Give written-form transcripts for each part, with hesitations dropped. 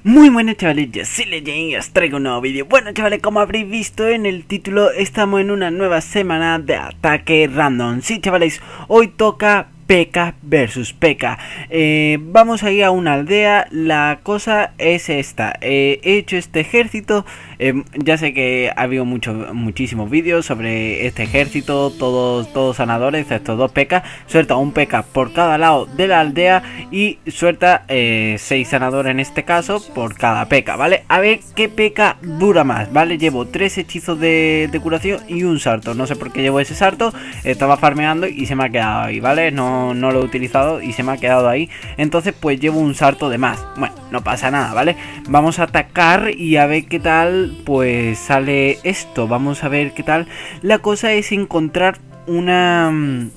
Muy buenas chavales, yo soy Legend y os traigo un nuevo vídeo. Bueno chavales, como habréis visto en el título, estamos en una nueva semana de ataque random. Sí chavales, hoy toca P.E.K.K.A versus P.E.K.K.A. Vamos a ir a una aldea. La cosa es esta, he hecho este ejército. Ya sé que ha habido muchísimos vídeos sobre este ejército, todos sanadores, estos dos P.E.K.K.A. Suelta un P.E.K.K.A por cada lado de la aldea y suelta 6 sanadores en este caso por cada P.E.K.K.A, ¿vale? A ver qué P.E.K.K.A dura más, ¿vale? Llevo 3 hechizos de curación y un salto. No sé por qué llevo ese salto, estaba farmeando y se me ha quedado ahí, ¿vale? No lo he utilizado y se me ha quedado ahí. Entonces pues llevo un salto de más. Bueno, no pasa nada, ¿vale? Vamos a atacar y a ver qué tal pues sale esto. Vamos a ver qué tal. La cosa es encontrar una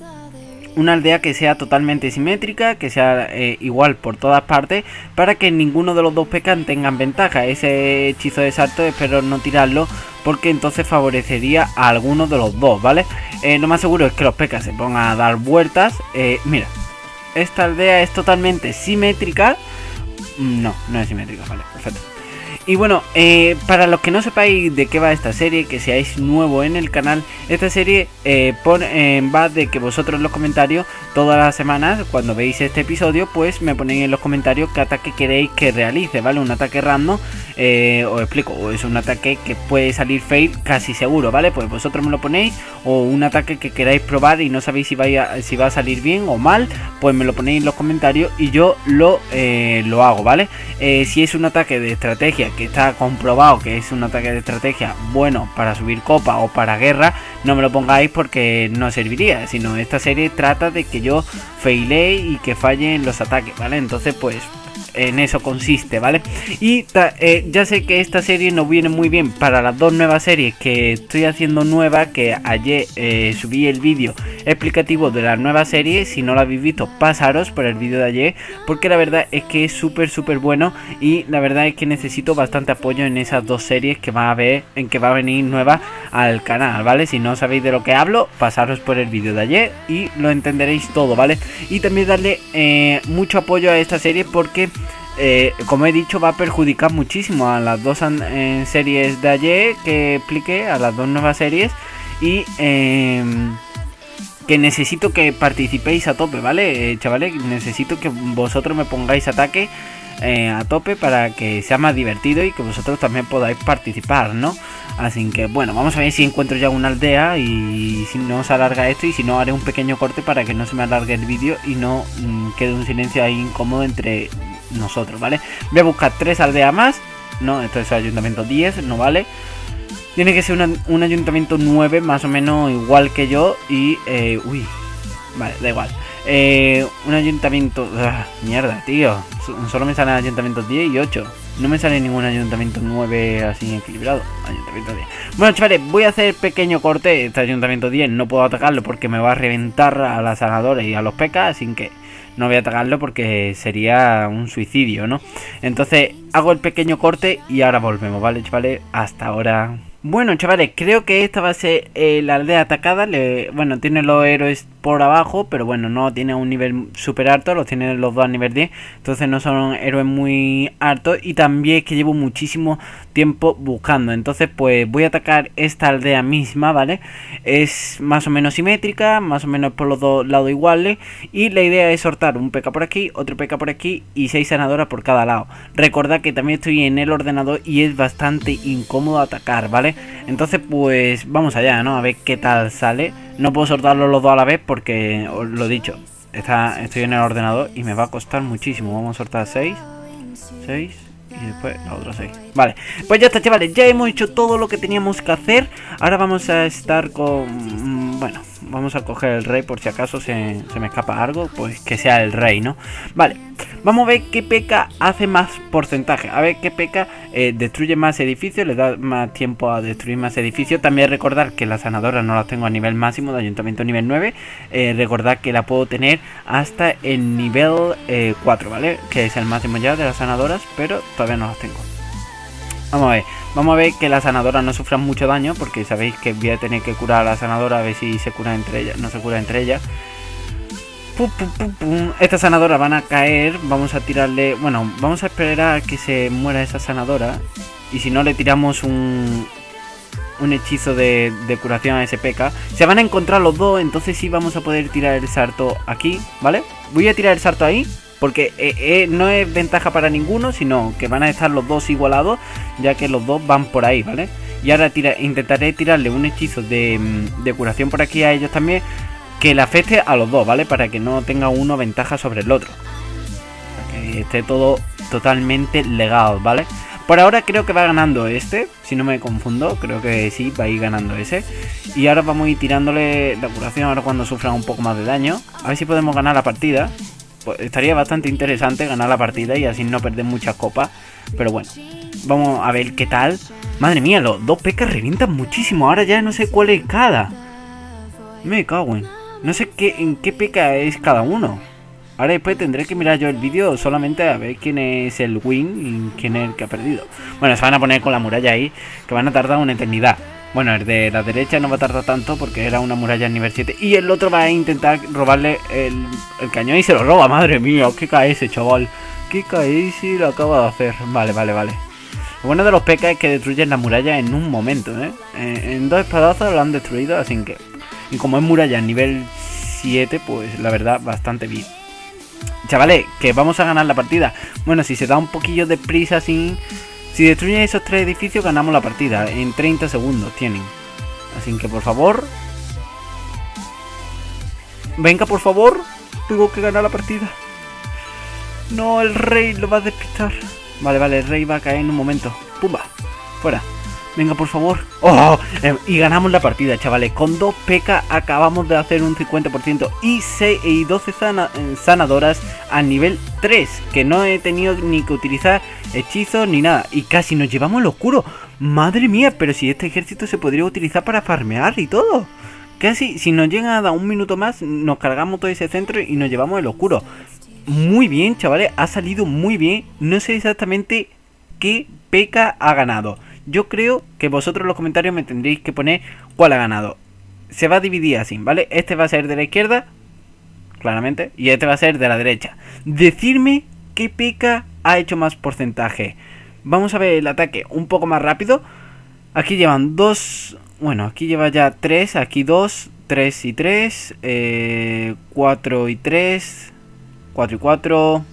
aldea que sea totalmente simétrica, que sea igual por todas partes, para que ninguno de los dos P.E.K.K.A tengan ventaja. Ese hechizo de salto espero no tirarlo, porque entonces favorecería a alguno de los dos, ¿vale? Lo más seguro es que los P.E.K.K.A se pongan a dar vueltas. Mira, esta aldea es totalmente simétrica. No es simétrica, vale, perfecto. Y bueno, para los que no sepáis de qué va esta serie, que seáis nuevo en el canal, esta serie va de que vosotros en los comentarios, todas las semanas, cuando veis este episodio, pues me ponéis en los comentarios qué ataque queréis que realice, ¿vale? Un ataque random, os explico, es un ataque que puede salir fail casi seguro, ¿vale? Pues vosotros me lo ponéis, o un ataque que queráis probar y no sabéis si va a salir bien o mal, pues me lo ponéis en los comentarios y yo lo hago, ¿vale? Si es un ataque de estrategia que está comprobado que es un ataque de estrategia bueno para subir copa o para guerra, no me lo pongáis porque no serviría, sino esta serie trata de que yo failee y que fallen los ataques, ¿vale? Entonces pues en eso consiste, ¿vale? Y ya sé que esta serie no viene muy bien para las dos nuevas series que estoy haciendo nuevas, que ayer subí el vídeo explicativo de la nueva serie. Si no lo habéis visto, pasaros por el vídeo de ayer, porque la verdad es que es súper bueno y la verdad es que necesito bastante apoyo en esas dos series que va a venir nueva al canal, ¿vale? Si no sabéis de lo que hablo, pasaros por el vídeo de ayer y lo entenderéis todo, ¿vale? Y también darle mucho apoyo a esta serie porque como he dicho, va a perjudicar muchísimo a las dos series de ayer que expliqué, a las dos nuevas series, y que necesito que participéis a tope, ¿vale? Chavales, necesito que vosotros me pongáis ataque a tope para que sea más divertido y que vosotros también podáis participar, ¿no? Así que bueno, vamos a ver si encuentro ya una aldea y si no se alarga esto, y si no haré un pequeño corte para que no se me alargue el vídeo y no quede un silencio ahí incómodo entre nosotros, ¿vale? Voy a buscar 3 aldeas más. No, esto es ayuntamiento 10, no vale. Tiene que ser un ayuntamiento 9 más o menos igual que yo y uy, vale, da igual. Un ayuntamiento... mierda, tío. Solo me salen ayuntamientos 10 y 8. No me sale ningún ayuntamiento 9 así equilibrado. Ayuntamiento 10. Bueno, chavales, voy a hacer pequeño corte. Este ayuntamiento 10 no puedo atacarlo porque me va a reventar a las sanadores y a los P.E.K.K.A, así que no voy a atacarlo porque sería un suicidio, ¿no? Entonces hago el pequeño corte y ahora volvemos, ¿vale, chavales? Hasta ahora. Bueno, chavales, creo que esta va a ser la aldea atacada. Bueno, tiene los héroes por abajo, pero bueno, no tiene un nivel súper alto, los tiene los dos a nivel 10, entonces no son héroes muy altos. Y también es que llevo muchísimo tiempo buscando, entonces pues voy a atacar esta aldea misma, ¿vale? Es más o menos simétrica, más o menos por los dos lados iguales, y la idea es sortar un P.E.K.K.A por aquí, otro P.E.K.K.A por aquí y 6 sanadoras por cada lado. Recordad que también estoy en el ordenador y es bastante incómodo atacar, ¿vale? Entonces pues vamos allá, ¿no? A ver qué tal sale. No puedo soltarlos los dos a la vez porque, os lo he dicho, estoy en el ordenador y me va a costar muchísimo. Vamos a soltar 6 y después la otra 6. Vale, pues ya está, chavales, ya hemos hecho todo lo que teníamos que hacer. Ahora vamos a estar con... bueno, vamos a coger el rey por si acaso se me escapa algo, pues que sea el rey, ¿no? Vale, vamos a ver qué P.E.K.K.A hace más porcentaje. A ver qué P.E.K.K.A destruye más edificios, le da más tiempo a destruir más edificios. También recordar que las sanadoras no las tengo a nivel máximo de ayuntamiento nivel 9. Recordad que la puedo tener hasta el nivel 4, ¿vale? Que es el máximo ya de las sanadoras, pero todavía no las tengo. Vamos a ver que las sanadoras no sufran mucho daño, porque sabéis que voy a tener que curar a la sanadora a ver si se cura entre ellas. No se cura entre ellas. Estas sanadoras van a caer. Vamos a tirarle... Bueno, vamos a esperar a que se muera esa sanadora. Y si no, le tiramos un hechizo de curación a ese P.E.K.K.A. Se van a encontrar los dos, entonces sí vamos a poder tirar el sarto aquí, ¿vale? Voy a tirar el sarto ahí, porque no es ventaja para ninguno, sino que van a estar los dos igualados, ya que los dos van por ahí, ¿vale? Y ahora intentaré tirarle un hechizo de curación por aquí a ellos también, que le afecte a los dos, ¿vale? Para que no tenga uno ventaja sobre el otro. Para que esté todo totalmente legado, ¿vale? Por ahora creo que va ganando este, si no me confundo, creo que sí, va a ir ganando ese. Y ahora vamos a ir tirándole la curación ahora cuando sufran un poco más de daño. A ver si podemos ganar la partida. Pues estaría bastante interesante ganar la partida y así no perder muchas copas. Pero bueno, vamos a ver qué tal. Madre mía, los dos P.E.K.K.A revientan muchísimo, ahora ya no sé cuál es cada. Me cago en... No sé en qué P.E.K.K.A es cada uno. Ahora después tendré que mirar yo el vídeo solamente a ver quién es el win y quién es el que ha perdido. Bueno, se van a poner con la muralla ahí, que van a tardar una eternidad. Bueno, el de la derecha no va a tardar tanto porque era una muralla en nivel 7. Y el otro va a intentar robarle el cañón y se lo roba. Madre mía, qué KS, chaval. Qué KS lo acaba de hacer. Vale. Lo bueno de los P.E.K.K.A es que destruyen la muralla en un momento, ¿eh? En dos espadazos lo han destruido, así que... Y como es muralla en nivel 7, pues la verdad, bastante bien. Chavales, que vamos a ganar la partida. Bueno, si se da un poquillo de prisa sin... Si destruyen esos 3 edificios, ganamos la partida. En 30 segundos tienen. Así que por favor... Venga, por favor. Tengo que ganar la partida. No, el rey lo va a despistar. Vale, el rey va a caer en un momento. Pumba, fuera. Venga, por favor. ¡Oh! Y ganamos la partida, chavales. Con 2 P.E.K.K.A acabamos de hacer un 50% y 12 sanadoras a nivel 3. Que no he tenido ni que utilizar hechizos ni nada. Y casi nos llevamos el oscuro. Madre mía, pero si este ejército se podría utilizar para farmear y todo. Casi, si nos llega a dar un minuto más, nos cargamos todo ese centro y nos llevamos el oscuro. Muy bien, chavales. Ha salido muy bien. No sé exactamente qué P.E.K.K.A ha ganado. Yo creo que vosotros en los comentarios me tendréis que poner cuál ha ganado. Se va a dividir así, ¿vale? Este va a ser de la izquierda, claramente, y este va a ser de la derecha. Decidme qué P.E.K.K.A ha hecho más porcentaje. Vamos a ver el ataque un poco más rápido. Aquí llevan 2... Bueno, aquí lleva ya 3, aquí 2, 3 y 3, 4 y 3, 4 y 4,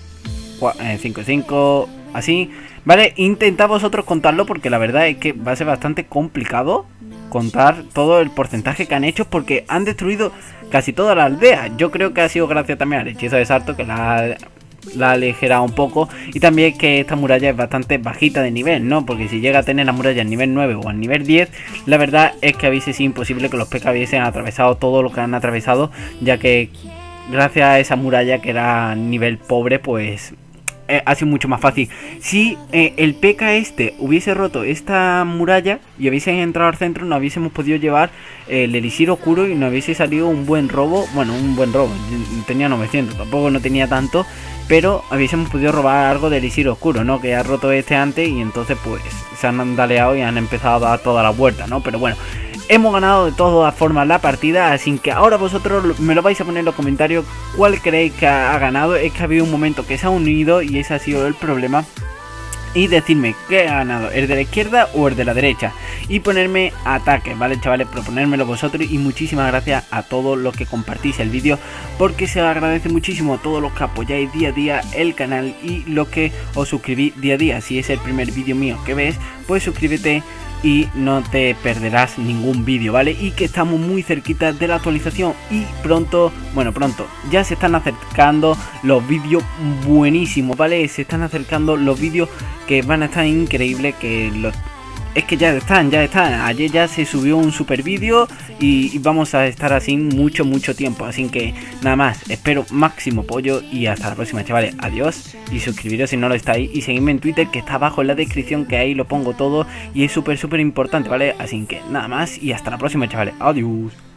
5 y 5, así... Vale, intentad vosotros contarlo porque la verdad es que va a ser bastante complicado contar todo el porcentaje que han hecho porque han destruido casi toda la aldea. Yo creo que ha sido gracias también al hechizo de Sarto que la ha aligerado un poco y también que esta muralla es bastante bajita de nivel, ¿no? Porque si llega a tener la muralla en nivel 9 o en nivel 10, la verdad es que hubiese sido imposible que los P.E.K.K.A hubiesen atravesado todo lo que han atravesado, ya que gracias a esa muralla que era nivel pobre, pues... ha sido mucho más fácil. Si el P.E.K.K.A este hubiese roto esta muralla y hubiesen entrado al centro, no hubiésemos podido llevar el elixir oscuro y nos hubiese salido un buen robo. Bueno, un buen robo, tenía 900, tampoco no tenía tanto, pero hubiésemos podido robar algo del elixir oscuro, ¿no? Que ha roto este antes y entonces pues se han andaleado y han empezado a dar toda la vuelta, ¿no? Pero bueno, hemos ganado de todas formas la partida, así que ahora vosotros me lo vais a poner en los comentarios cuál creéis que ha ganado. Es que ha habido un momento que se ha unido y ese ha sido el problema. Y decidme qué ha ganado, el de la izquierda o el de la derecha. Y ponerme ataque, ¿vale, chavales? Proponérmelo vosotros. Y muchísimas gracias a todos los que compartís el vídeo, porque se agradece muchísimo a todos los que apoyáis día a día el canal y los que os suscribís día a día. Si es el primer vídeo mío que ves, pues suscríbete y no te perderás ningún vídeo, ¿vale? Y que estamos muy cerquita de la actualización y pronto, bueno, pronto, ya se están acercando los vídeos buenísimos, ¿vale? Se están acercando los vídeos que van a estar increíbles, que los... Es que ya están. Ayer ya se subió un super vídeo y vamos a estar así mucho tiempo. Así que nada más, espero máximo apoyo y hasta la próxima, chavales. Adiós y suscribiros si no lo estáis. Y seguidme en Twitter, que está abajo en la descripción, que ahí lo pongo todo y es súper importante, ¿vale? Así que nada más y hasta la próxima, chavales. Adiós.